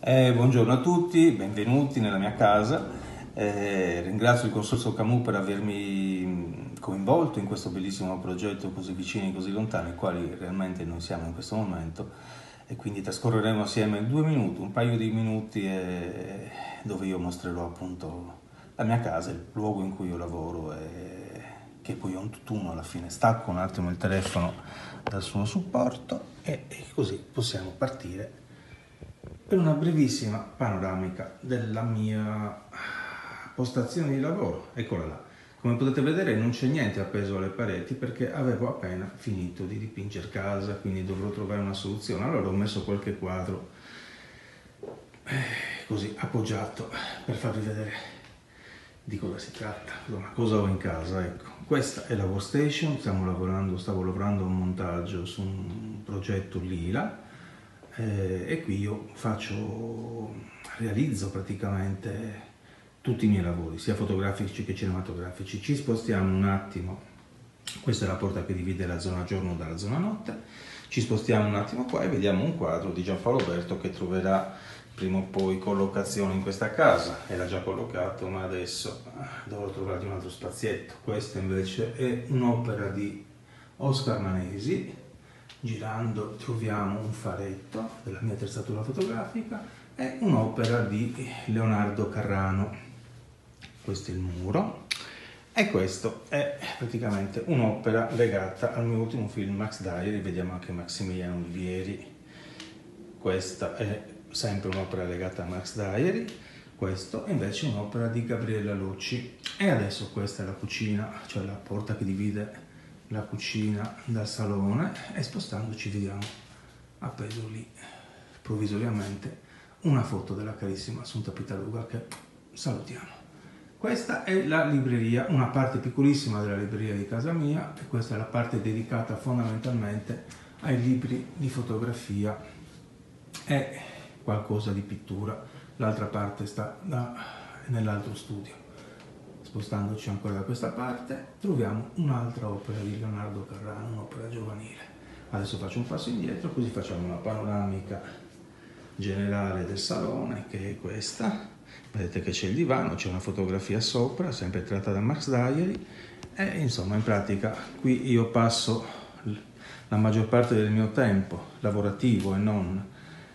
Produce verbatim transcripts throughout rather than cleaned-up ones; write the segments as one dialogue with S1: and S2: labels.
S1: Eh, buongiorno a tutti, benvenuti nella mia casa. Eh, ringrazio il Consorzio Camus per avermi coinvolto in questo bellissimo progetto così vicini, così lontani, quali realmente noi siamo in questo momento, e quindi trascorreremo assieme due minuti, un paio di minuti eh, dove io mostrerò appunto la mia casa, il luogo in cui io lavoro, e che poi è un tutt'uno alla fine. Stacco un attimo il telefono dal suo supporto e, e così possiamo partire per una brevissima panoramica della mia postazione di lavoro. Eccola là. Come potete vedere non c'è niente appeso alle pareti perché avevo appena finito di dipingere casa, quindi dovrò trovare una soluzione. Allora ho messo qualche quadro eh, così appoggiato per farvi vedere di cosa si tratta, insomma, cosa ho in casa. Ecco, questa è la workstation. Stiamo lavorando, stavo lavorando a un montaggio su un progetto lila. Eh, e qui io faccio, realizzo praticamente tutti i miei lavori, sia fotografici che cinematografici. Ci spostiamo un attimo, questa è la porta che divide la zona giorno dalla zona notte, ci spostiamo un attimo qua e vediamo un quadro di Gianpaolo Berto che troverà prima o poi collocazione in questa casa. Era già collocato, ma adesso dovrò trovargli un altro spazietto. Questa invece è un'opera di Oscar Manesi. Girando troviamo un faretto della mia attrezzatura fotografica e un'opera di Leonardo Carrano. Questo è il muro e questo è praticamente un'opera legata al mio ultimo film Max Diary. Vediamo anche Maximiliano Olivieri. Questa è sempre un'opera legata a Max Diary. Questo è invece un'opera di Gabriella Lucci. E adesso questa è la cucina, cioè la porta che divide la cucina dal salone, e spostandoci vediamo appeso lì provvisoriamente una foto della carissima Assunta Pitaluga, che salutiamo. Questa è la libreria, una parte piccolissima della libreria di casa mia, e questa è la parte dedicata fondamentalmente ai libri di fotografia e qualcosa di pittura. L'altra parte sta nell'altro studio. Spostandoci ancora da questa parte troviamo un'altra opera di Leonardo Carrano, un'opera giovanile. Adesso faccio un passo indietro, così facciamo una panoramica generale del salone, che è questa. Vedete che c'è il divano, c'è una fotografia sopra, sempre tratta da Max Diary, e insomma in pratica qui io passo la maggior parte del mio tempo lavorativo e non.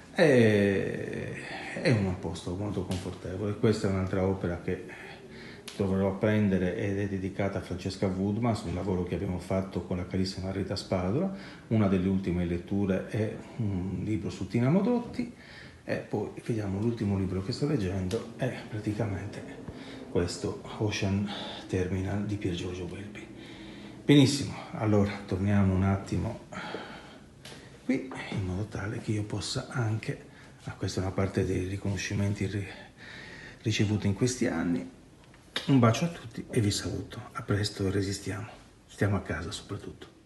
S1: E è un posto molto confortevole. Questa è un'altra opera che dovrò prendere ed è dedicata a Francesca Woodman, un lavoro che abbiamo fatto con la carissima Rita Spadula. Una delle ultime letture è un libro su Tina Modotti, e poi vediamo l'ultimo libro che sto leggendo è praticamente questo Ocean Terminal di Pier Giorgio Welby. Benissimo, allora torniamo un attimo qui in modo tale che io possa anche, ah, questa è una parte dei riconoscimenti ricevuti in questi anni. Un bacio a tutti e vi saluto. A presto e resistiamo. Stiamo a casa soprattutto.